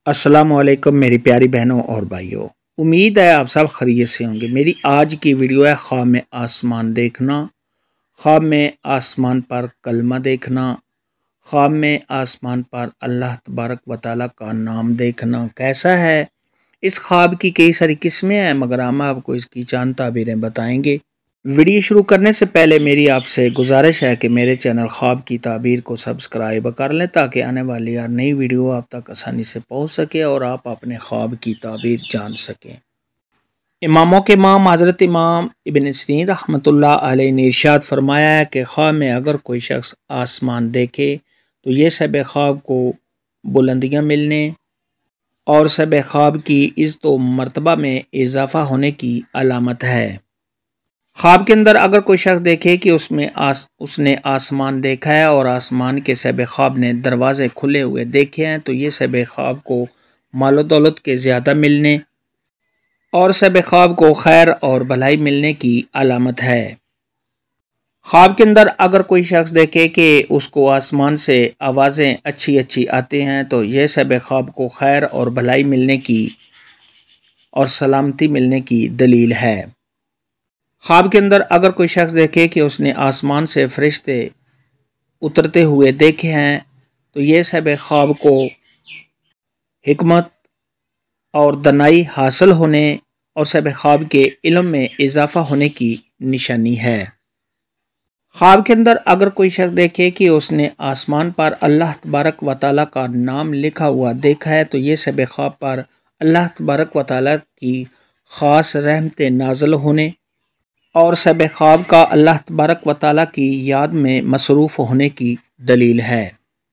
السلام علیکم میری پیاری بہنوں اور بھائیوں، امید ہے آپ سب خیریت سے ہوں گے۔ میری آج کی ویڈیو ہے خواب میں آسمان دیکھنا، خواب میں آسمان پر کلمہ دیکھنا، خواب میں آسمان پر اللہ تبارک و تعالیٰ کا نام دیکھنا کیسا ہے۔ اس خواب کی کئی ساری قسمیں ہیں مگر ہم آپ کو اس کی چند تعبیریں بتائیں گے۔ ویڈیو شروع کرنے سے پہلے میری آپ سے گزارش ہے کہ میرے چینل خواب کی تعبیر کو سبسکرائب کر لیں تاکہ آنے والی ہر نئی ویڈیو آپ تک آسانی سے پہنچ سکے اور آپ اپنے خواب کی تعبیر جان سکیں۔ اماموں کے امام حضرت امام ابن سیرین رحمۃ اللہ علیہ نے ارشاد فرمایا ہے کہ خواب میں اگر کوئی شخص آسمان دیکھے تو یہ سب خواب کو بلندیاں ملنے اور سب خواب کی عزت و مرتبہ میں اضافہ ہونے کی علامت ہے۔ خواب کے اندر اگر کوئی شخص دیکھے کہ اس نے آسمان دیکھا ہے اور آسمان کے سب خواب نے دروازے کھلے ہوئے دیکھے ہیں تو یہ سب خواب کو مال و دولت کے زیادہ ملنے اور سب خواب کو خیر اور بھلائی ملنے کی علامت ہے۔ خواب کے اندر اگر کوئی شخص دیکھے کہ اس کو آسمان سے آوازیں اچھی آتی ہیں تو یہ سب خواب کو خیر اور بھلائی ملنے کی اور سلامتی ملنے کی دلیل ہے۔ خواب کے اندر اگر کوئی شخص دیکھے کہ اس نے آسمان سے فرشتے اترتے ہوئے دیکھے ہیں تو یہ سب خواب کو حکمت اور دانائی حاصل ہونے اور سب خواب کے علم میں اضافہ ہونے کی نشانی ہے۔ خواب کے اندر اگر کوئی شخص دیکھے کہ اس نے آسمان پر اللہ تبارک و تعالیٰ کا نام لکھا ہوا دیکھا ہے تو یہ سب خواب پر اللہ تبارک و تعالیٰ کی خاص رحمت نازل ہونے اور سب خواب کا اللہ تبارک و تعالیٰ کی یاد میں مصروف ہونے کی دلیل ہے۔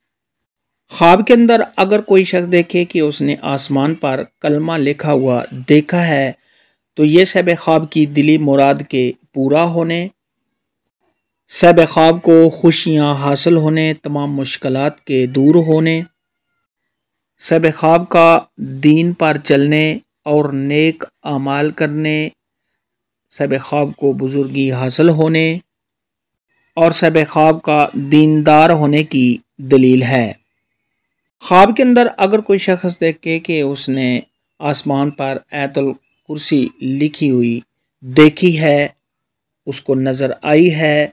خواب کے اندر اگر کوئی شخص دیکھے کہ اس نے آسمان پر کلمہ لکھا ہوا دیکھا ہے تو یہ سب خواب کی دلی مراد کے پورا ہونے، سب خواب کو خوشیاں حاصل ہونے، تمام مشکلات کے دور ہونے، سب خواب کا دین پر چلنے اور نیک اعمال کرنے، سب خواب کو بزرگی حاصل ہونے اور سب خواب کا دیندار ہونے کی دلیل ہے۔ خواب کے اندر اگر کوئی شخص دیکھے کہ اس نے آسمان پر آیت الکرسی لکھی ہوئی دیکھی ہے، اس کو نظر آئی ہے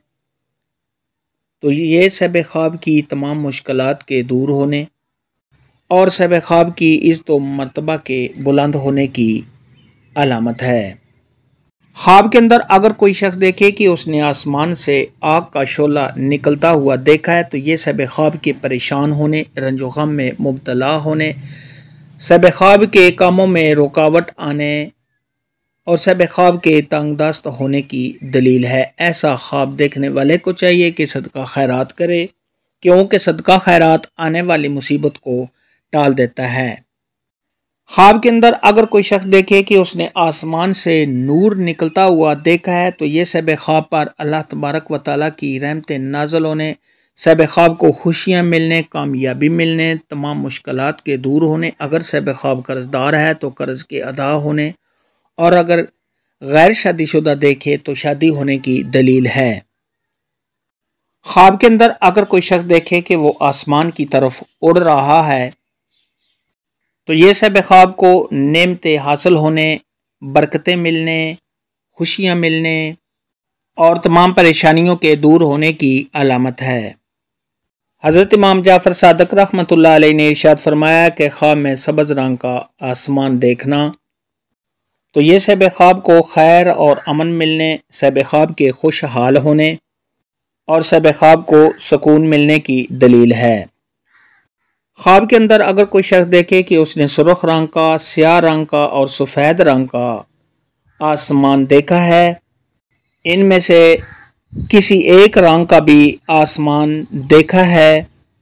تو یہ سب خواب کی تمام مشکلات کے دور ہونے اور سب خواب کی عزت و مرتبہ کے بلند ہونے کی علامت ہے۔ خواب کے اندر اگر کوئی شخص دیکھے کہ اس نے آسمان سے آگ کا شعلہ نکلتا ہوا دیکھا ہے تو یہ سب خواب کے پریشان ہونے، رنج و غم میں مبتلا ہونے، سب خواب کے کاموں میں رکاوٹ آنے اور سب خواب کے تنگ دست ہونے کی دلیل ہے۔ ایسا خواب دیکھنے والے کو چاہیے کہ صدقہ خیرات کرے کیونکہ صدقہ خیرات آنے والی مصیبت کو ٹال دیتا ہے۔ خواب کے اندر اگر کوئی شخص دیکھے کہ اس نے آسمان سے نور نکلتا ہوا دیکھا ہے تو یہ سب خواب پر اللہ تبارک و تعالیٰ کی رحمت نازل ہونے، سب خواب کو خوشیاں ملنے، کامیابی ملنے، تمام مشکلات کے دور ہونے، اگر سب خواب قرض دار ہے تو قرض کے ادا ہونے اور اگر غیر شادی شدہ دیکھے تو شادی ہونے کی دلیل ہے۔ خواب کے اندر اگر کوئی شخص دیکھے کہ وہ آسمان کی طرف اڑ رہا ہے تو یہ سب خواب کو نعمتیں حاصل ہونے، برکتیں ملنے، خوشیاں ملنے اور تمام پریشانیوں کے دور ہونے کی علامت ہے۔ حضرت امام جعفر صادق رحمۃ اللہ علیہ نے ارشاد فرمایا کہ خواب میں سبز رنگ کا آسمان دیکھنا تو یہ سب خواب کو خیر اور امن ملنے، سب خواب کے خوشحال ہونے اور سب خواب کو سکون ملنے کی دلیل ہے۔ خواب کے اندر اگر کوئی شخص دیکھے کہ اس نے سرخ رنگ کا، سیاہ رنگ کا اور سفید رنگ کا آسمان دیکھا ہے، ان میں سے کسی ایک رنگ کا بھی آسمان دیکھا ہے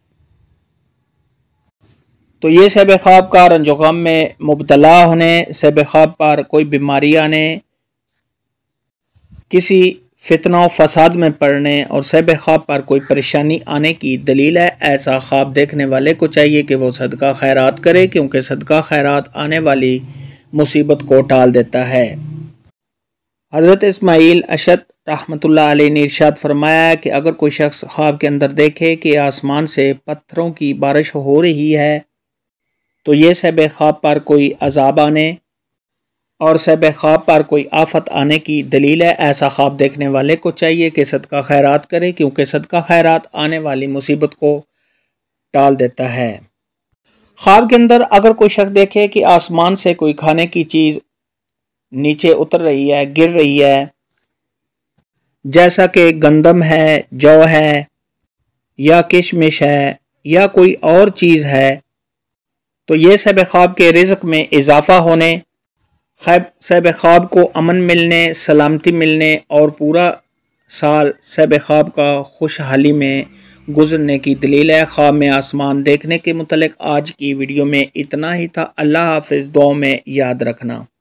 تو یہ سب خواب کا رنج و غم میں مبتلا ہونے، سب خواب پر کوئی بیماری آنے، کسی فتنہ و فساد میں پڑنے اور سب خواب پر کوئی پریشانی آنے کی دلیل ہے۔ ایسا خواب دیکھنے والے کو چاہیے کہ وہ صدقہ خیرات کرے کیونکہ صدقہ خیرات آنے والی مصیبت کو ٹال دیتا ہے۔ حضرت اسماعیل اشعث رحمۃ اللہ علیہ نے ارشاد فرمایا ہے کہ اگر کوئی شخص خواب کے اندر دیکھے کہ آسمان سے پتھروں کی بارش ہو رہی ہے تو یہ صاحب خواب پر کوئی عذاب آنے اور صاحب خواب پر کوئی آفت آنے کی دلیل ہے۔ ایسا خواب دیکھنے والے کو چاہیے کہ صدقہ خیرات کرے، کیونکہ صدقہ خیرات آنے والی مصیبت کو ٹال دیتا ہے۔ خواب کے اندر اگر کوئی شخص دیکھے کہ آسمان سے کوئی کھانے کی چیز نیچے اتر رہی ہے، گر رہی ہے، جیسا کہ گندم ہے، جو ہے یا کشمش ہے یا کوئی اور چیز ہے، تو یہ صاحب خواب کے رزق میں اضافہ ہونے، صاحب خواب کو امن ملنے، سلامتی ملنے اور پورا سال صاحب خواب کا خوشحالی میں گزرنے کی دلیل ہے۔ خواب میں آسمان دیکھنے کے متعلق آج کی ویڈیو میں اتنا ہی تھا۔ اللہ حافظ، دعاؤں میں یاد رکھنا۔